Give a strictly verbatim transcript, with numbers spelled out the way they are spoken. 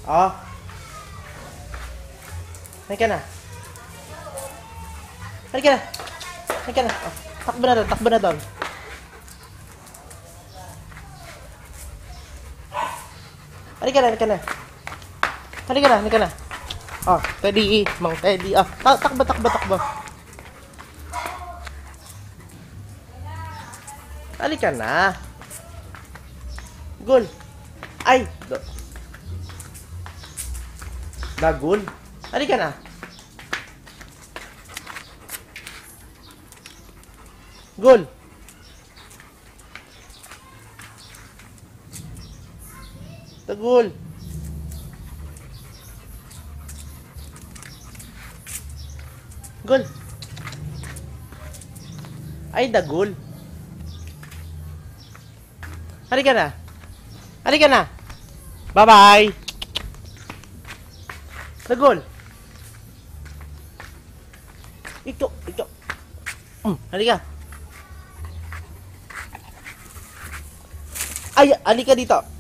Oh. Halika na. Halika na. Halika na. Oh. Takbo na doon. Takbo na doon. Halika na. Halika na. Halika na. Halika na. Oh, Teddy. Mang Teddy. Oh, takbo, takbo, takbo. Halika na. Gul. Ay. Do. Dagul. Halika na. Gul. Dagul. Gul. Ay, dagul. Halika na. Halika na. Bye-bye. Dagul. Ito, ito. Hmm, halika. Ay, halika dito.